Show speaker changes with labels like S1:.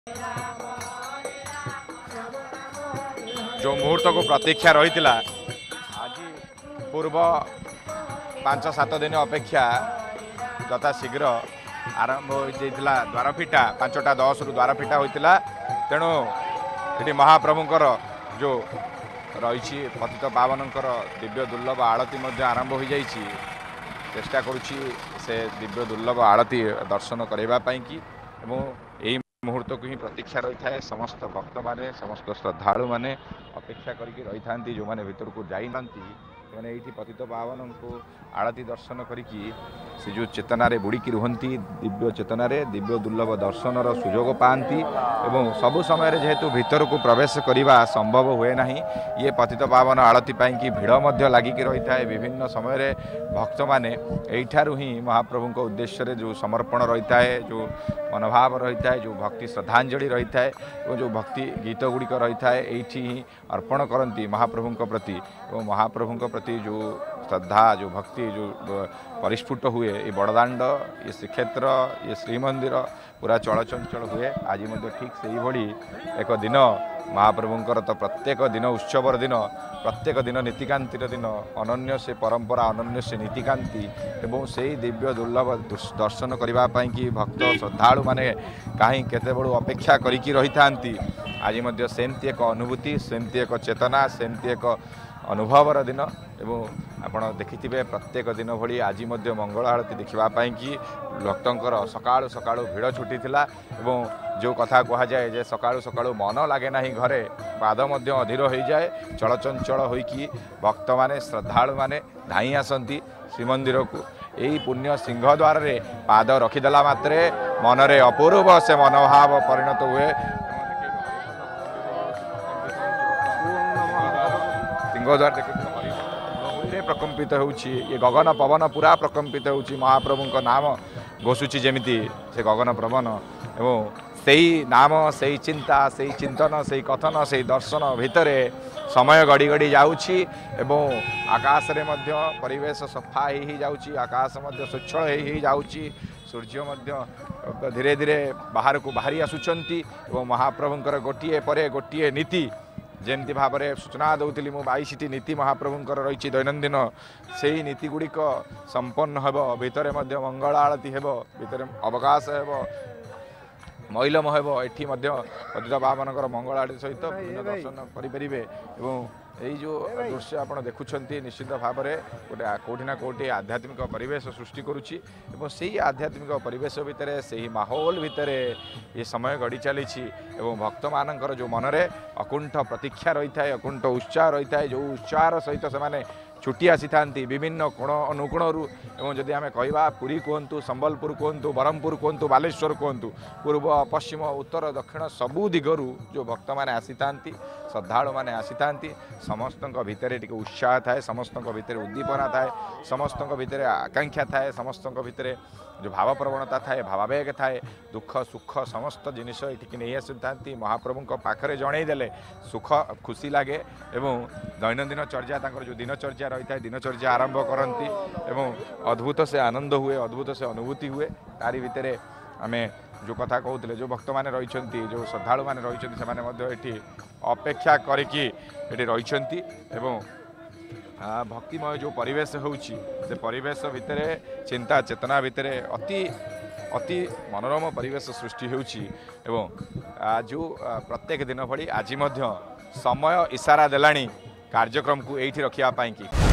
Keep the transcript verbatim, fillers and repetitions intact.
S1: जो मुहूर्त को प्रतीक्षा रही आज पूर्व पांच सात दिन अपेक्षा यथा शीघ्र आरंभ होता द्वार फिटा पांचटा दस रु द्वार फिटा होता तेणु ये महाप्रभुंकर जो रही पतित पावनकर दिव्य दुर्लभ आरती आरंभ हो जाइए चेष्टा करुच्ची से दिव्य दुर्लभ आरती दर्शन करने की यही मुहूर्त को ही प्रतीक्षा रही था समस्त भक्त माने समस्त श्रद्धालु माने अपेक्षा करके रही था जो मैंने भीतर को जाना मैंने ये पतित पावन को आरती दर्शन करी से जो चेतनारे बुड़िकी रुहंती दिव्य चेतनारे दिव्य दुर्लभ दर्शनर सुजोग पाती एवं सबु समय जेहेतु भीतर को प्रवेश करने संभव हुए ना ये पतित पावन आरती की भिड़ मध्य लगिकी रही है विभिन्न समय भक्त मैंने यू ही महाप्रभु उद्देश्य जो समर्पण रही है जो मनोभाव रही है जो भक्ति श्रद्धांजलि रही है और जो भक्ति गीत गुड़िक रही है ये ही अर्पण करती महाप्रभु प्रति और महाप्रभु प्रति जो श्रद्धा जो भक्ति जो परिस्फुट हुए ये बड़दाण्ड ये श्रीक्षेत्र ये श्रीमंदिर पूरा चलचंचल हुए आज ठीक से ही एक दिन महाप्रभुंकर तो प्रत्येक दिन उत्सवर दिन प्रत्येक दिन नीतिकांतिर दिन अनन्य से परंपरा अनन्य से नीतिकांति एवं से दिव्य दुर्लभ दर्शन करने कि भक्त श्रद्धालु माने कहीं केते बड़ू अपेक्षा करिकी रही थांती आज सेमती एक अनुभूति सेमती एक चेतना सेमती एक अनुभवर दिन एवं आपण देखिथिबे प्रत्येक दिन भली आज मंगल आरती देखा कि भक्तंकर सकाळु सकाळु भिड़ छुटी थिला एवं जो कथा कह जाए जे सकाळु सकाळु मन लागे ना घरे पाद मध्य अधीर हो जाए चलचंचल होइकी भक्त माने श्रद्धालु माने धाई आसंती श्रीमंदिर को यही पुण्य सिंहद्वार रे पाद रखिदेला मात्रे मनरे अपूर्व से मनोभाव परिणत हुए सिंहद्वार देखिए प्रकंपित होउछि ये गगन पवन पूरा प्रकंपित होउछि महाप्रभु नाम घोषुछि जेमिति से गगन पवन एवं सेही नाम सेही चिंता सेही चिंतन सेही कथन सेही दर्शन भितरे समय गड़ी गड़ी जाउछि एवं आकाश रे मध्य परिवेश सफा ही जाउछि आकाश मध्य स्वच्छ ही जाउछि सूर्य मध्य धीरे धीरे बाहर को बाहरी आसुचंती एवं महाप्रभुंकर गोटिए परे गोटिए नीति जेमती भाव में सूचना दूसरी मु बाईस नीति महाप्रभुंकर रही दैनंदिन से ही नीति गुड़िक संपन्न होब भितर मंगल आरती हेब भितर अवकाश हेब महिलम हेब एठी पतित पावनकर मंगल आरती सहित विभिन्न दर्शन करें यही जो दृश्य आप देखुंत निश्चित भाव में गोटे कौटिना कौटी आध्यात्मिक परिवेश सृष्टि करुच्ची से आध्यात्मिक परिवेश भितर से ही माहौल भितर ये समय गड़ी चली भक्त मानकर जो मनरे अकुंठ प्रतीक्षा रही है अकुंठ उत्साह रही है जो उत्साह सहित से छुट्टी आसी था विभिन्न कोण अनुकोणरू एवं जदि आम कह पुरी कहतु संबलपुर कहतु ब्रह्मपुर कहतु बालेश्वर कहतु पूर्व पश्चिम उत्तर दक्षिण सबू दिगरू जो भक्त मैंने आसी था श्रद्धालु मैंने आसी था समस्त भितर टी उत्साह थाए समस्त भितर उद्दीपना थाए समस्त भितर आकांक्षा थाए समस्त भितर जो भाव प्रवणता थाए भावावेग थाए दुख सुख समस्त जिनिस ये नहीं आसी था महाप्रभु पाखरे जनईदेले सुख खुशी लगे एवं दैनंदिन चर्या जो दिनचर्या रही है दिनचर्या आरंभ करती एवं अद्भुत से आनंद हुए अद्भुत से अनुभूति हुए तारी भितर आम जो कथा कहते जो भक्त मैंने रही जो श्रद्धालु मैंने रही अपेक्षा करी रही भक्तिमय जो परिवेश होउछि से परिवेश भितर चिंता चेतना भितर अति अति मनोरम परिवेश सृष्टि होउछि एवं जो प्रत्येक दिन भली आज समय इशारा देलानी कार्यक्रम को एठी रखिया पाई कि